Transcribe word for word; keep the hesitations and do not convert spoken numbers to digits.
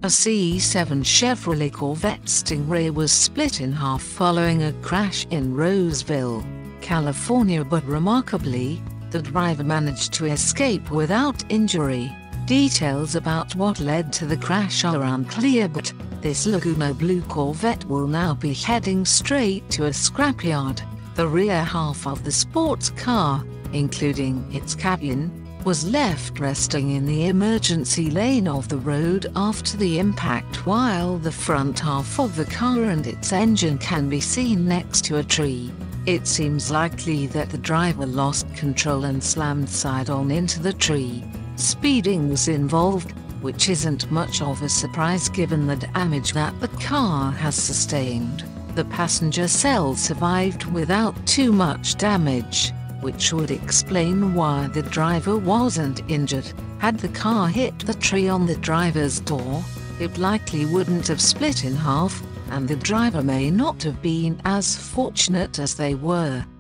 A C seven Chevrolet Corvette Stingray was split in half following a crash in Roseville, California, but remarkably, the driver managed to escape without injury. Details about what led to the crash are unclear, but this Laguna Blue Corvette will now be heading straight to a scrapyard. The rear half of the sports car, including its cabin, was left resting in the emergency lane of the road after the impact, while the front half of the car and its engine can be seen next to a tree. It seems likely that the driver lost control and slammed side-on into the tree. Speeding was involved, which isn't much of a surprise given the damage that the car has sustained. The passenger cell survived without too much damage, which would explain why the driver wasn't injured. Had the car hit the tree on the driver's door, it likely wouldn't have split in half, and the driver may not have been as fortunate as they were.